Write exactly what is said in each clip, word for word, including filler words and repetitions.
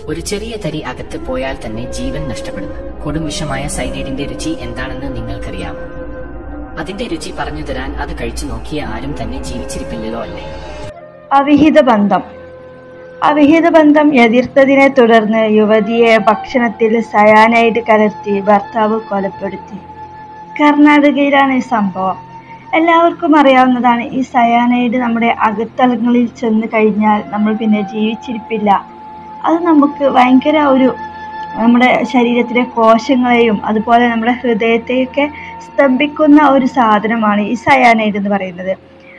ഒരു ചെറിയ തരി അകത്ത് പോയാൽ തന്നെ ജീവൻ നഷ്ടപ്പെടുന്നു. കൊടും വിഷമായ സയനൈഡിന്റെ രുചി എന്താണെന്ന് നിങ്ങൾക്കറിയാമോ? അതിന്റെ രുചി പറഞ്ഞു തരാൻ അത് കഴിച്ചു നോക്കിയ ആരും തന്നെ ജീവിച്ചിരിപ്പില്ലല്ലോ അല്ലേ? അവിഹിത ബന്ധം. അവിഹിത ബന്ധം എതിർത്തതിനെ തുടർന്ന് യുവതിയെ ഭക്ഷണത്തിൽ സയാനൈഡ് കലർത്തി ഭർത്താവ് കൊലപ്പെടുത്തി. കർണാടകയിലാണ് ഈ സംഭവം. എല്ലാവർക്കും അറിയാവുന്നതാണ്, ഈ സയാനൈഡ് നമ്മുടെ അകത്തളങ്ങളിൽ ചെന്ന് കഴിഞ്ഞാൽ നമ്മൾ പിന്നെ ജീവിച്ചിരിപ്പില്ല. അത് നമുക്ക് ഭയങ്കര ഒരു നമ്മുടെ ശരീരത്തിലെ കോശങ്ങളെയും അതുപോലെ നമ്മുടെ ഹൃദയത്തെയൊക്കെ സ്തംഭിക്കുന്ന ഒരു സാധനമാണ് ഈ സയാനൈഡ് എന്ന് പറയുന്നത്.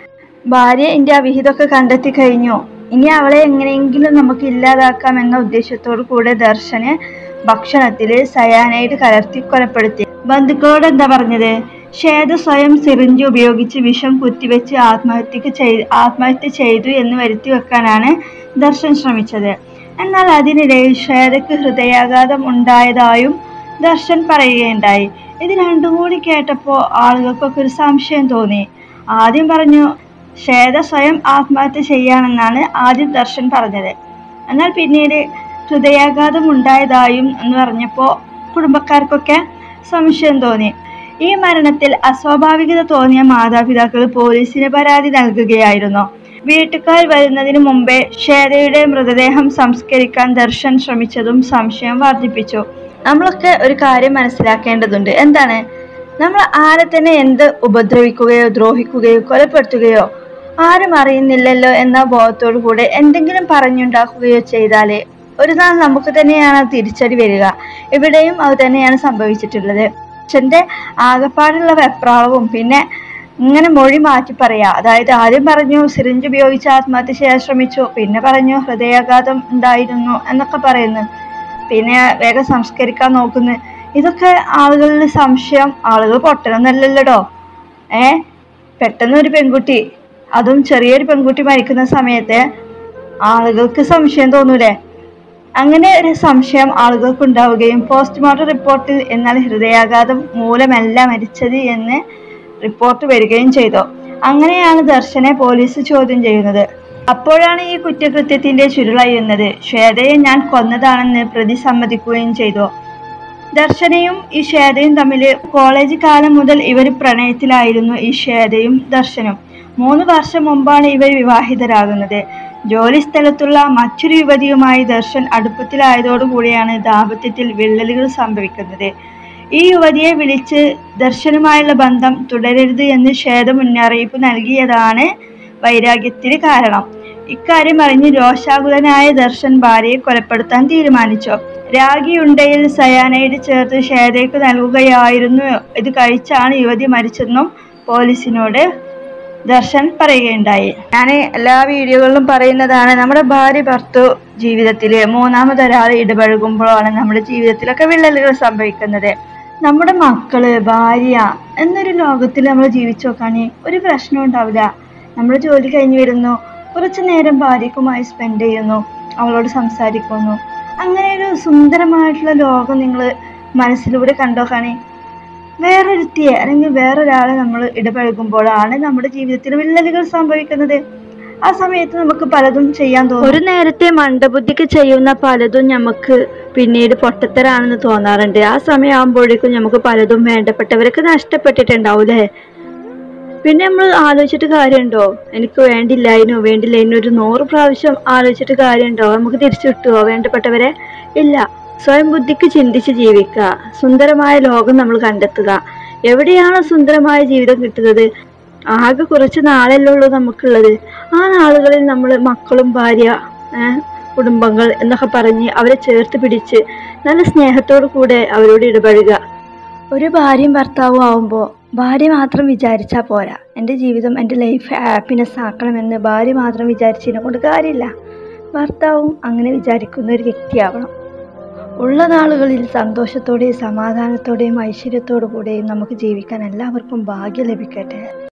ഭാര്യ എൻ്റെ അവിഹിതമൊക്കെ കണ്ടെത്തി കഴിഞ്ഞു, ഇനി അവളെ എങ്ങനെയെങ്കിലും നമുക്ക് ഇല്ലാതാക്കാം എന്ന ഉദ്ദേശത്തോടു കൂടെ ദർശനെ ഭക്ഷണത്തിൽ സയാനൈഡ് കലർത്തി കൊലപ്പെടുത്തി. ബന്ധുക്കളോട് എന്താ പറഞ്ഞത്? ശ്വേത സ്വയം സിറിഞ്ച് ഉപയോഗിച്ച് വിഷം കുത്തിവെച്ച് ആത്മഹത്യക്ക് ചെയ് ആത്മഹത്യ ചെയ്തു എന്ന് വരുത്തി വെക്കാനാണ് ദർശൻ ശ്രമിച്ചത്. എന്നാൽ അതിനിടയിൽ ശ്വേതയ്ക്ക് ഹൃദയാഘാതം ഉണ്ടായതായും ദർശൻ പറയുകയുണ്ടായി. ഇത് രണ്ടും കൂടി കേട്ടപ്പോൾ ആളുകൾക്കൊക്കെ ഒരു സംശയം തോന്നി. ആദ്യം പറഞ്ഞു ശ്വേത സ്വയം ആത്മഹത്യ ചെയ്യാണെന്നാണ് ആദ്യം ദർശൻ പറഞ്ഞത്. എന്നാൽ പിന്നീട് ഹൃദയാഘാതം ഉണ്ടായതായും എന്ന് പറഞ്ഞപ്പോൾ കുടുംബക്കാർക്കൊക്കെ സംശയം തോന്നി. ഈ മരണത്തിൽ അസ്വാഭാവികത തോന്നിയ മാതാപിതാക്കൾ പോലീസിന് പരാതി നൽകുകയായിരുന്നു. വീട്ടുകാർ വരുന്നതിന് മുമ്പേ ശ്വേതയുടെ മൃതദേഹം സംസ്കരിക്കാൻ ദർശൻ ശ്രമിച്ചതും സംശയം വർദ്ധിപ്പിച്ചു. നമ്മളൊക്കെ ഒരു കാര്യം മനസ്സിലാക്കേണ്ടതുണ്ട്. എന്താണ്? നമ്മൾ ആരെ തന്നെ എന്ത് ഉപദ്രവിക്കുകയോ ദ്രോഹിക്കുകയോ കൊലപ്പെടുത്തുകയോ ആരും അറിയുന്നില്ലല്ലോ എന്ന ബോധത്തോടു കൂടെ എന്തെങ്കിലും പറഞ്ഞുണ്ടാക്കുകയോ ചെയ്താലേ ഒരു നാൾ നമുക്ക് തന്നെയാണ് തിരിച്ചടി വരിക. ഇവിടെയും അത് തന്നെയാണ് സംഭവിച്ചിട്ടുള്ളത്. അച്ഛൻ്റെ ആകപ്പാടുള്ള വെപ്രാളവും പിന്നെ ഇങ്ങനെ മൊഴി മാറ്റി പറയാ. അതായത് ആദ്യം പറഞ്ഞു സിറിഞ്ച് ഉപയോഗിച്ച് ആത്മഹത്യ ചെയ്യാൻ ശ്രമിച്ചു, പിന്നെ പറഞ്ഞു ഹൃദയാഘാതം ഉണ്ടായിരുന്നു എന്നൊക്കെ പറയുന്നു, പിന്നെ വേഗം സംസ്കരിക്കാൻ നോക്കുന്നു. ഇതൊക്കെ ആളുകളിൽ സംശയം. ആളുകൾ പൊട്ടനൊന്നല്ലല്ലോ. ഏ പെട്ടെന്ന് ഒരു പെൺകുട്ടി, അതും ചെറിയൊരു പെൺകുട്ടി മരിക്കുന്ന സമയത്ത് ആളുകൾക്ക് സംശയം തോന്നൂലേ? അങ്ങനെ ഒരു സംശയം ആളുകൾക്ക് ഉണ്ടാവുകയും പോസ്റ്റ്മോർട്ടം റിപ്പോർട്ടിൽ എന്നാൽ ഹൃദയാഘാതം മൂലമല്ല മരിച്ചത് എന്ന് റിപ്പോർട്ട് വരികയും ചെയ്തു. അങ്ങനെയാണ് ദർശനെ പോലീസ് ചോദ്യം ചെയ്യുന്നത്. അപ്പോഴാണ് ഈ കുറ്റകൃത്യത്തിന്റെ ചുരുളയുന്നത്. ശ്വേതയെ ഞാൻ കൊന്നതാണെന്ന് പ്രതി സമ്മതിക്കുകയും ചെയ്തു. ദർശനയും ഈ ശ്വേതയും തമ്മിൽ കോളേജ് കാലം മുതൽ ഇവർ പ്രണയത്തിലായിരുന്നു. ഈ ശ്വേതയും ദർശനും മൂന്ന് വർഷം മുമ്പാണ് ഇവർ വിവാഹിതരാകുന്നത്. ജോലി സ്ഥലത്തുള്ള മറ്റൊരു യുവതിയുമായി ദർശൻ അടുപ്പത്തിലായതോടുകൂടിയാണ് ദാമ്പത്യത്തിൽ വിള്ളലുകൾ സംഭവിക്കുന്നത്. ഈ യുവതിയെ വിളിച്ച് ദർശനുമായുള്ള ബന്ധം തുടരരുത് എന്ന് ശ്വേത മുന്നറിയിപ്പ് നൽകിയതാണ് വൈരാഗ്യത്തിന് കാരണം. ഇക്കാര്യം അറിഞ്ഞ് രോഷാകുലനായ ദർശൻ ഭാര്യയെ കൊലപ്പെടുത്താൻ തീരുമാനിച്ചു. രാഗിയുണ്ടയിൽ സയാനൈഡ് ചേർത്ത് ശ്വേതയ്ക്ക് നൽകുകയായിരുന്നു. ഇത് കഴിച്ചാണ് യുവതി മരിച്ചെന്നും പോലീസിനോട് ദർശൻ പറയുകയുണ്ടായി. ഞാൻ എല്ലാ വീഡിയോകളിലും പറയുന്നതാണ്, നമ്മുടെ ഭാര്യ ഭർത്തൃ ജീവിതത്തില് മൂന്നാമതൊരാൾ ഇടപഴകുമ്പോഴാണ് നമ്മുടെ ജീവിതത്തിലൊക്കെ വിള്ളലുകൾ സംഭവിക്കുന്നത്. നമ്മുടെ മക്കള്, ഭാര്യ എന്നൊരു ലോകത്തിൽ നമ്മൾ ജീവിച്ചു നോക്കുകയാണെങ്കിൽ ഒരു പ്രശ്നം ഉണ്ടാവില്ല. നമ്മൾ ജോലി കഴിഞ്ഞ് വരുന്നു, കുറച്ചു നേരം ഭാര്യക്കുമായി സ്പെൻഡ് ചെയ്യുന്നു, അവളോട് സംസാരിക്കുന്നു. അങ്ങനെ ഒരു സുന്ദരമായിട്ടുള്ള ലോകം നിങ്ങൾ മനസ്സിലൂടെ കണ്ടോക്കാണി. വേറൊരുത്തിയെ അല്ലെങ്കിൽ വേറൊരാളെ നമ്മൾ ഇടപഴകുമ്പോഴാണ് നമ്മുടെ ജീവിതത്തിൽ വിള്ളലുകൾ സംഭവിക്കുന്നത്. ആ സമയത്ത് നമുക്ക് പലതും ചെയ്യാൻ തോന്നും. ഒരു നേരത്തെ മന്ദബുദ്ധിക്ക് ചെയ്യുന്ന പലതും നമുക്ക് പിന്നീട് പൊട്ടത്തരാണെന്ന് തോന്നാറുണ്ട്. ആ സമയം ആകുമ്പോഴേക്കും നമുക്ക് പലതും വേണ്ടപ്പെട്ടവരൊക്കെ നഷ്ടപ്പെട്ടിട്ടുണ്ടാവും അല്ലേ? പിന്നെ നമ്മൾ ആലോചിച്ചിട്ട് കാര്യമുണ്ടോ? എനിക്ക് വേണ്ടില്ലായിരുന്നു വേണ്ടില്ലായിരുന്നു ഒരു നൂറ് പ്രാവശ്യം ആലോചിച്ചിട്ട് കാര്യമുണ്ടോ? നമുക്ക് തിരിച്ചു കിട്ടുമോ വേണ്ടപ്പെട്ടവരെ? ഇല്ല. സ്വയം ബുദ്ധിക്ക് ചിന്തിച്ച് ജീവിക്കുക. സുന്ദരമായ ലോകം നമ്മൾ കണ്ടെത്തുക. എവിടെയാണ് സുന്ദരമായ ജീവിതം കിട്ടുന്നത്? ആകെ കുറച്ച് നാളല്ലേ ഉള്ളൂ നമുക്കുള്ളത്. ആ നാളുകളിൽ നമ്മൾ മക്കളും ഭാര്യ, കുടുംബങ്ങൾ എന്നൊക്കെ പറഞ്ഞ് അവരെ ചേർത്ത് പിടിച്ച് നല്ല സ്നേഹത്തോടു കൂടെ അവരോട് ഇടപഴകുക. ഒരു ഭാര്യയും ഭർത്താവും ആവുമ്പോൾ ഭാര്യ മാത്രം വിചാരിച്ചാൽ പോരാ. എൻ്റെ ജീവിതം, എൻ്റെ ലൈഫ് ഹാപ്പിനെസ് ആക്കണമെന്ന് ഭാര്യ മാത്രം വിചാരിച്ചതിനെ കൊണ്ട് കാര്യമില്ല. ഭർത്താവും അങ്ങനെ വിചാരിക്കുന്ന ഒരു വ്യക്തിയാവണം. ഉള്ള നാളുകളിൽ സന്തോഷത്തോടെയും സമാധാനത്തോടെയും ഐശ്വര്യത്തോടു കൂടെയും നമുക്ക് ജീവിക്കാൻ എല്ലാവർക്കും ഭാഗ്യം ലഭിക്കട്ടെ.